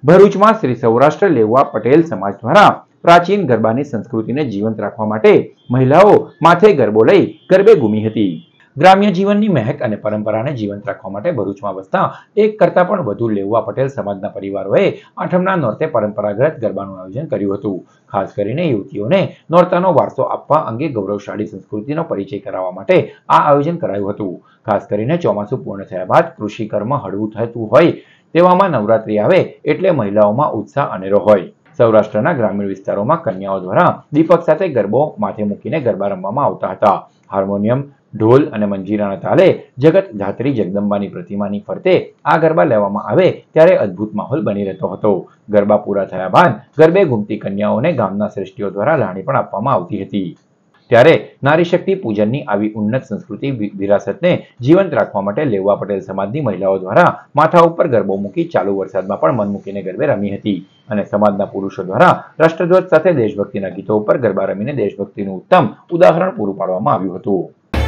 ભરૂચમાં શ્રી સૌરાષ્ટ્ર લેવા પટેલ સમાજ દ્વારા પ્રાચીન ગરબાની સંસ્કૃતિને જીવંત રાખવા માટે મહિલાઓ માથે ગરબો લઈ ગરબે ઘૂમી હતી। ગ્રામ્ય જીવનની મહેક અને પરંપરાને જીવંત રાખવા માટે ભરૂચમાં વસતા એક કરતાં પણ વધુ લેવા પટેલ સમાજના પરિવારોએ આઠમના નોરતે પરંપરાગત ગરબાનું આયોજન કર્યું હતું। ખાસ કરીને યુવતીઓને નોરતાનો વારસો આપવા અંગે ગૌરવશાળી સંસ્કૃતિનો પરિચય કરાવવા માટે આ આયોજન કરાયું હતું। ખાસ કરીને ચોમાસું પૂર્ણ થયા બાદ કૃષિ કર્મ હળવું થતું હોય તેવામાં નવરાત્રી આવે એટલે મહિલાઓમાં ઉત્સાહ અનેરો હોય। સૌરાષ્ટ્રના ગ્રામીણ વિસ્તારોમાં કન્યાઓ દ્વારા દીપક સાથે ગરબો માથે મૂકીને ગરબા રમવામાં આવતા હતા। હાર્મોનિયમ, ઢોલ અને મંજીરાના તાલે જગત ધાત્રી જગદંબાની પ્રતિમાની ફરતે આ ગરબા લેવામાં આવે ત્યારે અદ્ભુત માહોલ બની રહેતો હતો। ગરબા પૂરા થયા બાદ ગરબે ઘૂમતી કન્યાઓને ગામના શ્રેષ્ઠીઓ દ્વારા લાણી પણ આપવામાં આવતી હતી। ત્યારે નારી શક્તિ પૂજનની આવી ઉન્નત સંસ્કૃતિ વિરાસતને જીવંત રાખવા માટે લેવા પટેલ સમાજની મહિલાઓ દ્વારા માથા ઉપર ગરબો મૂકી ચાલુ વરસાદમાં પણ મન મૂકીને ગરબે રમી હતી અને સમાજના પુરુષો દ્વારા રાષ્ટ્રધ્વજ સાથે દેશભક્તિના ગીતો ઉપર ગરબા રમીને દેશભક્તિનું ઉત્તમ ઉદાહરણ પૂરું પાડવામાં આવ્યું હતું।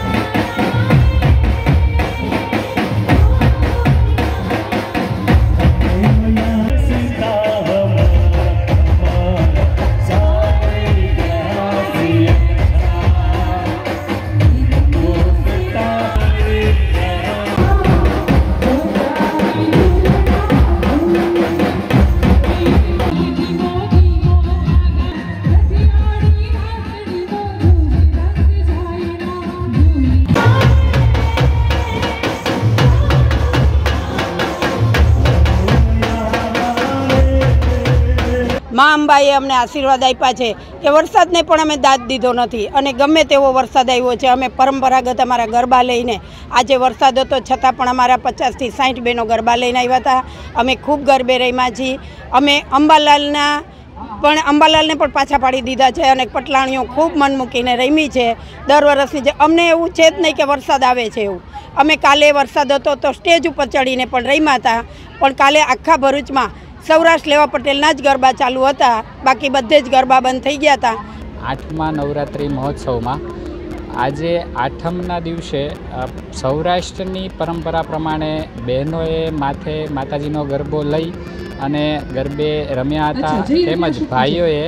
માં અંબાએ અમને આશીર્વાદ આપ્યા છે કે વરસાદને પણ અમે દાદ દીધો નથી અને ગમે તેવો વરસાદ આવ્યો છે અમે પરંપરાગત અમારા ગરબા લઈને આજે વરસાદ હતો છતાં પણ અમારા 50 થી 60 બહેનો ગરબા લઈને આવ્યા હતા। અમે ખૂબ ગરબે રમ્યા છીએ। અમે અંબાલાલને પણ પાછા પાડી દીધા છે અને પટલાણીઓ ખૂબ મન મૂકીને રમી છે દર વર્ષની જે અમને એવું છે જ નહીં કે વરસાદ આવે છે એવું। અમે કાલે વરસાદ હતો તો સ્ટેજ ઉપર ચડીને પણ રમ્યા હતા પણ કાલે આખા ભરૂચમાં સૌરાષ્ટ્ર લેવા પટેલના જ ગરબા ચાલુ હતા, બાકી બધે જ ગરબા બંધ થઈ ગયા હતા। આઠમા નવરાત્રિ મહોત્સવમાં આજે આઠમના દિવસે સૌરાષ્ટ્રની પરંપરા પ્રમાણે બહેનોએ માથે માતાજીનો ગરબો લઈ અને ગરબે રમ્યા હતા તેમજ ભાઈઓએ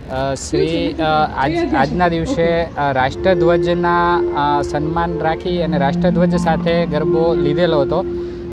આજના દિવસે રાષ્ટ્રધ્વજના સન્માન રાખી અને રાષ્ટ્રધ્વજ સાથે ગરબો લીધેલો હતો।